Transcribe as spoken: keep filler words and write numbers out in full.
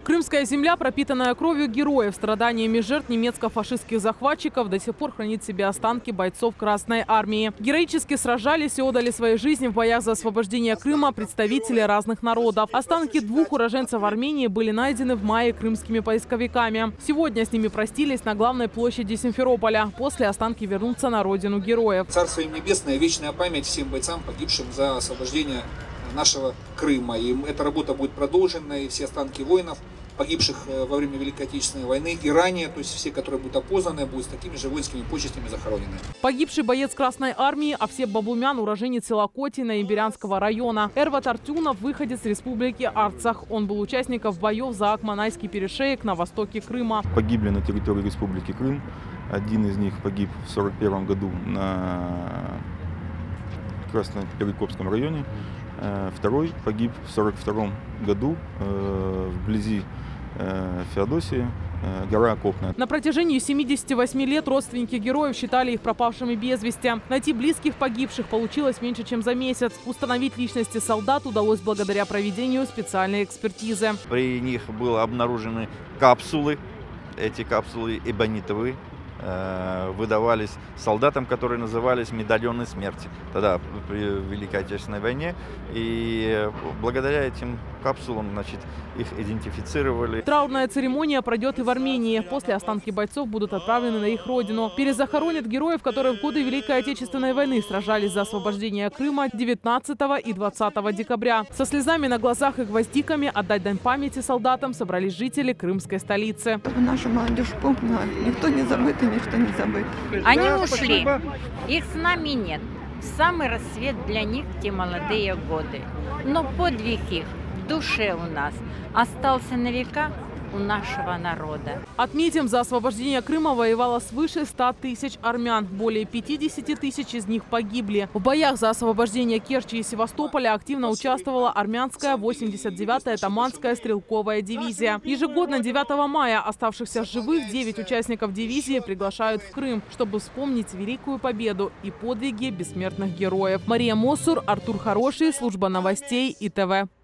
Крымская земля, пропитанная кровью героев, страданиями жертв немецко-фашистских захватчиков, до сих пор хранит в себе останки бойцов Красной армии. Героически сражались и отдали свои жизни в боях за освобождение Крыма представители разных народов. Останки двух уроженцев Армении были найдены в мае крымскими поисковиками. Сегодня с ними простились на главной площади Симферополя. После останки вернутся на родину героев. Царство им небесное, вечная память всем бойцам, погибшим за освобождение нашего Крыма. И эта работа будет продолжена, и все останки воинов, погибших во время Великой Отечественной войны и ранее, то есть все, которые будут опознаны, будут с такими же воинскими почестями захоронены. Погибший боец Красной армии Овсеп Бабумян, уроженец села Котина Имбирянского района. Эрват Артюнов, выходец из республики Арцах. Он был участником боев за Акманайский перешеек на востоке Крыма. Погибли на территории республики Крым. Один из них погиб в сорок первом году на Красно-Перекопском районе. Второй погиб в сорок втором году вблизи Феодосии, гора Окопная. На протяжении семидесяти восьми лет родственники героев считали их пропавшими без вести. Найти близких погибших получилось меньше, чем за месяц. Установить личности солдат удалось благодаря проведению специальной экспертизы. При них были обнаружены капсулы. Эти капсулы эбонитовые. Выдавались солдатам, которые назывались медальоны смерти тогда при Великой Отечественной войне. И благодаря этим капсулам, значит, их идентифицировали. Траурная церемония пройдет и в Армении. После останки бойцов будут отправлены на их родину. Перезахоронят героев, которые в годы Великой Отечественной войны сражались за освобождение Крыма девятнадцатого и двадцатого декабря. Со слезами на глазах и гвоздиками отдать дань памяти солдатам собрались жители крымской столицы. Наша молодежь помнила, никто не забыт и никто не забыт. Они ушли, их с нами нет. Самый рассвет для них те молодые годы. Но подвиг их в душе у нас остался на века у нашего народа. Отметим, за освобождение Крыма воевало свыше ста тысяч армян. Более пятидесяти тысяч из них погибли. В боях за освобождение Керчи и Севастополя активно участвовала армянская восемьдесят девятая Таманская стрелковая дивизия. Ежегодно девятого мая оставшихся живых девять участников дивизии приглашают в Крым, чтобы вспомнить великую победу и подвиги бессмертных героев. Мария Мосур, Артур Хороший, служба новостей И Т В.